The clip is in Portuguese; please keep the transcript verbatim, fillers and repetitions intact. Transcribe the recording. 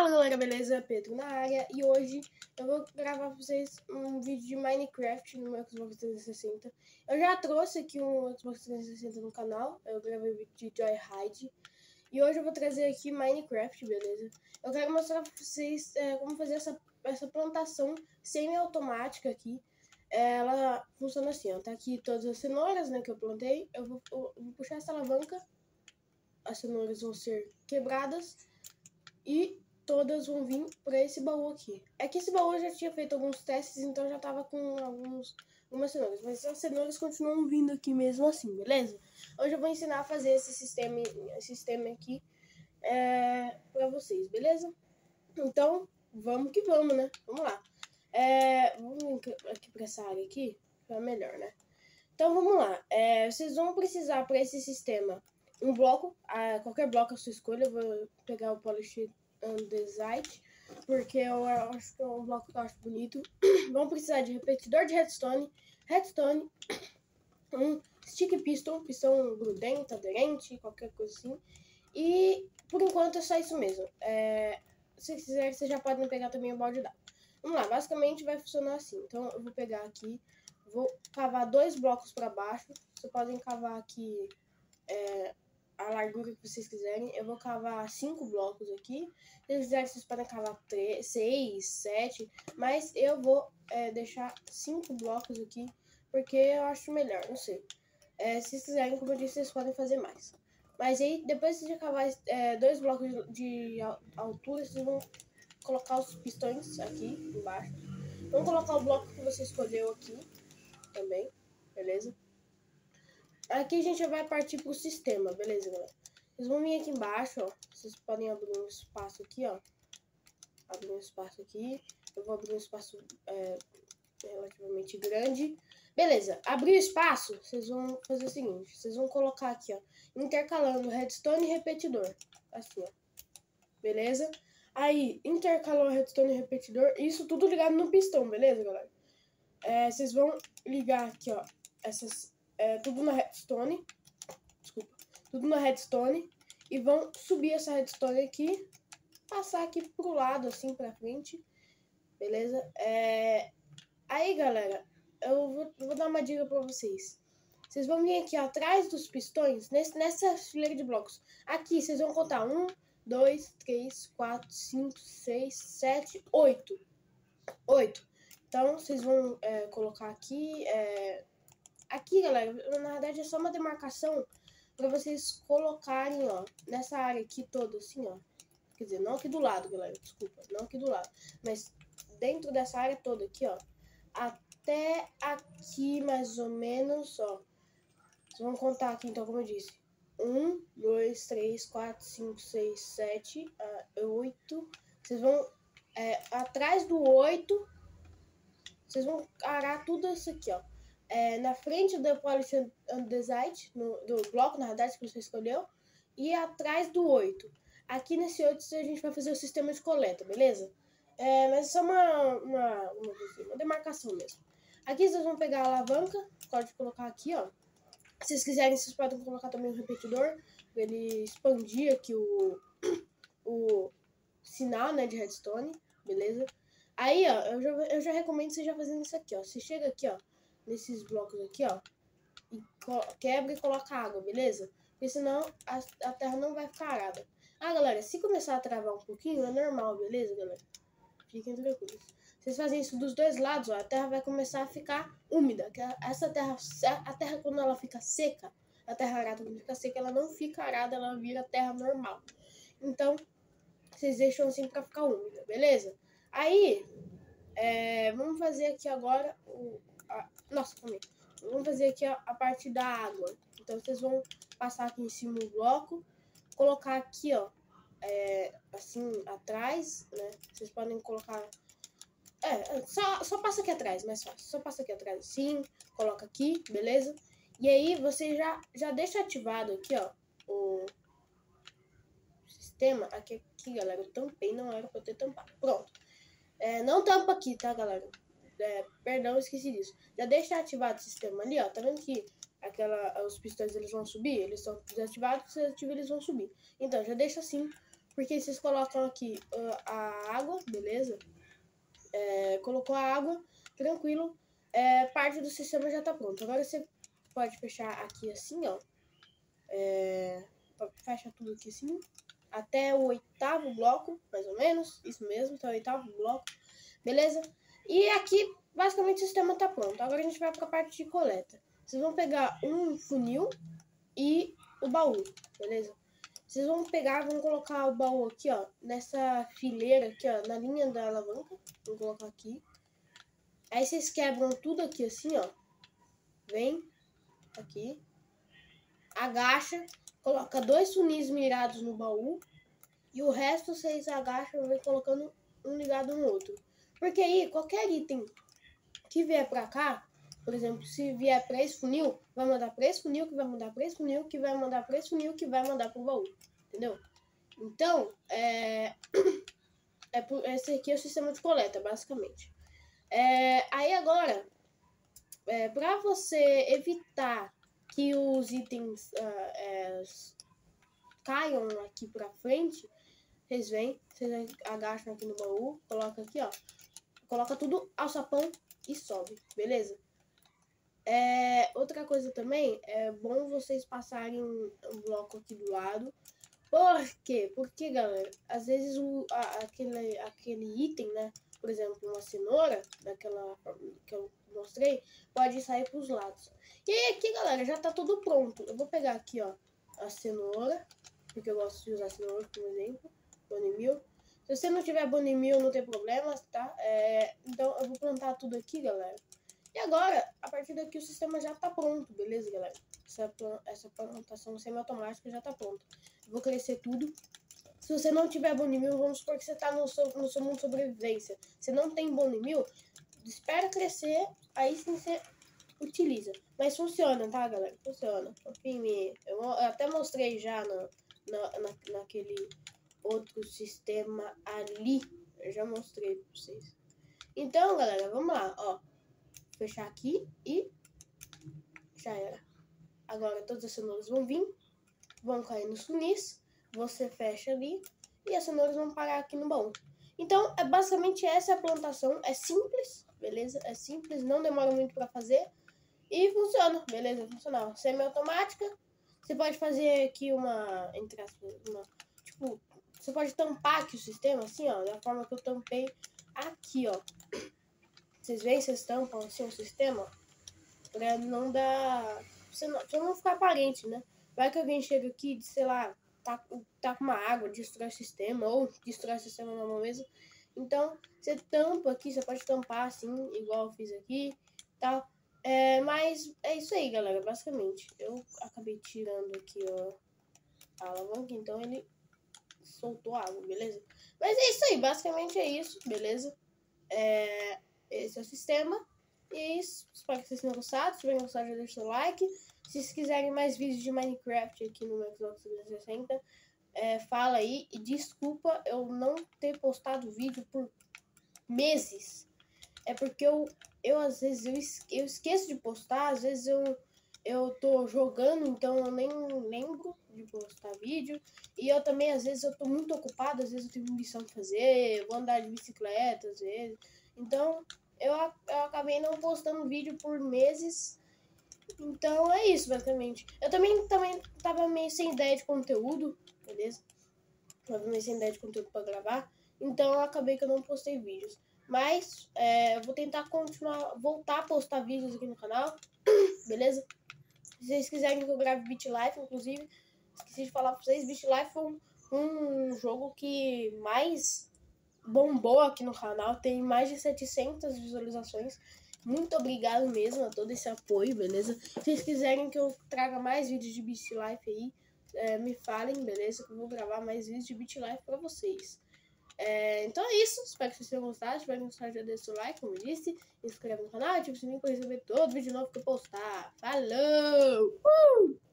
Fala galera, beleza? Pedro na área e hoje eu vou gravar pra vocês um vídeo de Minecraft no meu Xbox trezentos e sessenta. Eu já trouxe aqui um Xbox trezentos e sessenta no canal, eu gravei o vídeo de Joyride e hoje eu vou trazer aqui Minecraft, beleza? Eu quero mostrar pra vocês é, como fazer essa, essa plantação semi-automática aqui. Ela funciona assim, ó, tá aqui todas as cenouras, né, que eu plantei, eu vou, eu vou puxar essa alavanca, as cenouras vão ser quebradas e todas vão vir para esse baú aqui. É que esse baú eu já tinha feito alguns testes, então já tava com alguns, algumas cenouras. Mas as cenouras continuam vindo aqui mesmo assim, beleza? Hoje eu vou ensinar a fazer esse sistema, esse sistema aqui é, para vocês, beleza? Então, vamos que vamos, né? Vamos lá. É, vamos aqui para essa área aqui, para melhor, né? Então, vamos lá. É, vocês vão precisar para esse sistema um bloco, a, qualquer bloco a sua escolha. Eu vou pegar o Polish Andesite, porque eu acho que é um bloco que eu acho bonito. Vão precisar de repetidor de redstone, redstone, um stick piston, pistão grudento, aderente, qualquer coisa assim. E por enquanto é só isso mesmo. É, se quiser, vocês já podem pegar também o balde d'água. Vamos lá, basicamente vai funcionar assim. Então eu vou pegar aqui, vou cavar dois blocos para baixo. Vocês podem cavar aqui é, a largura que vocês quiserem. Eu vou cavar cinco blocos aqui. Se vocês quiserem, vocês podem cavar três, seis, sete. Mas eu vou é, deixar cinco blocos aqui, porque eu acho melhor, não sei. É, se vocês quiserem, como eu disse, vocês podem fazer mais. Mas aí, depois de cavar é, dois blocos de altura, vocês vão colocar os pistões aqui embaixo. Vamos colocar o bloco que você escolheu aqui também, beleza? Aqui a gente já vai partir pro sistema, beleza, galera? Vocês vão vir aqui embaixo, ó. Vocês podem abrir um espaço aqui, ó. Abrir um espaço aqui. Eu vou abrir um espaço é, relativamente grande. Beleza, abrir o espaço, vocês vão fazer o seguinte. Vocês vão colocar aqui, ó, intercalando redstone e repetidor. Assim, ó. Beleza? Aí, intercalou redstone e repetidor. Isso tudo ligado no pistão, beleza, galera? É, vocês vão ligar aqui, ó. Essas... É, tudo na redstone, desculpa, tudo na redstone, e vão subir essa redstone aqui, passar aqui pro lado, assim, pra frente, beleza? É, aí, galera, eu vou, vou dar uma dica pra vocês. Vocês vão vir aqui, ó, atrás dos pistões, nesse, nessa fileira de blocos. Aqui, vocês vão contar um, dois, três, quatro, cinco, seis, sete, oito. Oito. Então, vocês vão é, colocar aqui, é, aqui, galera, na verdade é só uma demarcação para vocês colocarem, ó, nessa área aqui toda, assim, ó. Quer dizer, não aqui do lado, galera, desculpa, não aqui do lado, mas dentro dessa área toda aqui, ó, até aqui mais ou menos, ó. Vocês vão contar aqui, então, como eu disse, um, dois, três, quatro, cinco, seis, sete, oito. Vocês vão é, atrás do oito, vocês vão arar tudo isso aqui, ó. É, na frente do Polish Andesite, no, do bloco, na verdade, que você escolheu, e atrás do oito. Aqui nesse oito a gente vai fazer o sistema de coleta, beleza? É, mas é só uma, uma, uma, uma demarcação mesmo. Aqui vocês vão pegar a alavanca, pode colocar aqui, ó. Se vocês quiserem, vocês podem colocar também um repetidor, para ele expandir aqui o, o sinal, né, de redstone, beleza? Aí, ó, eu já, eu já recomendo você já fazendo isso aqui, ó. Você chega aqui, ó, nesses blocos aqui, ó, e quebra e coloca água, beleza? Porque senão a, a terra não vai ficar arada. Ah, galera, se começar a travar um pouquinho, é normal, beleza, galera? Fiquem tranquilos. Vocês fazem isso dos dois lados, ó, a terra vai começar a ficar úmida. Essa terra, a terra quando ela fica seca, a terra arada quando fica seca, ela não fica arada, ela vira terra normal. Então, vocês deixam assim pra ficar úmida, beleza? Aí, é, vamos fazer aqui agora o... A, nossa, calma aí. Vamos fazer aqui a, a parte da água. Então, vocês vão passar aqui em cima o bloco, colocar aqui, ó, é, assim, atrás, né? Vocês podem colocar... É, só, só passa aqui atrás, mais fácil. Só passa aqui atrás assim, coloca aqui, beleza? E aí, você já, já deixa ativado aqui, ó, o sistema. Aqui, aqui, galera, eu tampei, não era pra eu ter tampado. Pronto. É, não tampa aqui, tá, galera? É, perdão, esqueci disso. Já deixa ativado o sistema ali, ó. Tá vendo que aquela, os pistões eles vão subir? Eles estão desativados, se ativa eles vão subir. Então, já deixa assim Porque vocês colocam aqui uh, a água, beleza? É, colocou a água, tranquilo. É, parte do sistema já tá pronto. Agora você pode fechar aqui assim, ó. É, fecha tudo aqui assim. Até o oitavo bloco, mais ou menos. Isso mesmo, até o oitavo bloco. Beleza? E aqui, basicamente, o sistema tá pronto. Agora a gente vai pra parte de coleta. Vocês vão pegar um funil e o baú, beleza? Vocês vão pegar, vão colocar o baú aqui, ó, nessa fileira aqui, ó, na linha da alavanca. Vou colocar aqui. Aí vocês quebram tudo aqui assim, ó. Vem aqui. Agacha. Coloca dois funis mirados no baú. E o resto vocês agacham e vem colocando um ligado no outro. Porque aí, qualquer item que vier pra cá, por exemplo, se vier pra esse funil, vai mandar pra esse funil, que vai mandar pra esse funil, que vai mandar pra esse funil, que vai mandar pro baú. Entendeu? Então, é... é por... esse aqui é o sistema de coleta, basicamente. É... Aí agora, é... pra você evitar que os itens uh, é... caiam aqui pra frente, vocês vêm, vocês agacham aqui no baú, coloca aqui, ó. Coloca tudo ao sapão e sobe, beleza? É, outra coisa também, é bom vocês passarem um, um bloco aqui do lado. Por quê? Porque, galera, às vezes o, a, aquele, aquele item, né? Por exemplo, uma cenoura, daquela que eu mostrei, pode sair pros lados. E aí aqui, galera, já tá tudo pronto. Eu vou pegar aqui, ó, a cenoura, porque eu gosto de usar cenoura como exemplo, Bonimil. Se você não tiver Bonimil, não tem problema, tá? É, então eu vou plantar tudo aqui, galera. E agora, a partir daqui o sistema já tá pronto, beleza, galera? Essa, essa plantação semi-automática já tá pronta. Eu vou crescer tudo. Se você não tiver Bonimil, vamos supor que você tá no seu, no seu mundo de sobrevivência. Você não tem Bonimil, espera crescer, aí sim você utiliza. Mas funciona, tá, galera? Funciona. Enfim, eu, eu até mostrei já no, na, na, naquele outro sistema ali. Eu já mostrei pra vocês. Então, galera, vamos lá, ó. Fechar aqui e já era. Agora todas as cenouras vão vir, vão cair nos funis, você fecha ali e as cenouras vão parar aqui no baú. Então, é basicamente essa a plantação. É simples, beleza? É simples, não demora muito para fazer e funciona, beleza? Funcional. Semi-automática. Você pode fazer aqui uma, entre aspas, uma, tipo, você pode tampar aqui o sistema, assim, ó, da forma que eu tampei aqui, ó. Vocês veem, vocês tampam assim o sistema pra não dar, pra não, pra não ficar aparente, né? Vai que alguém chega aqui, sei lá, tá, tá com uma água, destrói o sistema, ou destrói o sistema normal mesmo. Então, você tampa aqui, você pode tampar assim, igual eu fiz aqui, tal. É, mas é isso aí, galera, basicamente. Eu acabei tirando aqui, ó, a alavanca, então ele soltou a água, beleza? Mas é isso aí, basicamente é isso, beleza? É, esse é o sistema. E é isso. Espero que vocês tenham gostado. Se tiverem gostado, já deixa o like. Se vocês quiserem mais vídeos de Minecraft aqui no meu Xbox trezentos e sessenta, é, fala aí. E desculpa eu não ter postado vídeo por meses. É porque eu, eu às vezes, eu, es eu esqueço de postar. Às vezes eu, eu tô jogando, então eu nem lembro de postar vídeo. E eu também, às vezes, eu tô muito ocupado. Às vezes eu tenho missão pra fazer. Eu vou andar de bicicleta, às vezes. Então, eu, eu acabei não postando vídeo por meses. Então, é isso, basicamente. Eu também, também tava meio sem ideia de conteúdo, beleza? Tava meio sem ideia de conteúdo pra gravar. Então, eu acabei que eu não postei vídeos. Mas, é, eu vou tentar continuar, voltar a postar vídeos aqui no canal, beleza? Se vocês quiserem que eu grave BitLife, inclusive, esqueci de falar pra vocês, BitLife foi um, um jogo que mais bombou aqui no canal, tem mais de setecentas visualizações. Muito obrigado mesmo a todo esse apoio, beleza? Se vocês quiserem que eu traga mais vídeos de BitLife aí, é, me falem, beleza? Que eu vou gravar mais vídeos de BitLife pra vocês. É, então é isso, espero que vocês tenham gostado. Se tiverem gostado, já deixa o like, como eu disse, inscreve no canal, ativa o sininho para receber todo vídeo novo que eu postar. Falou! Uh!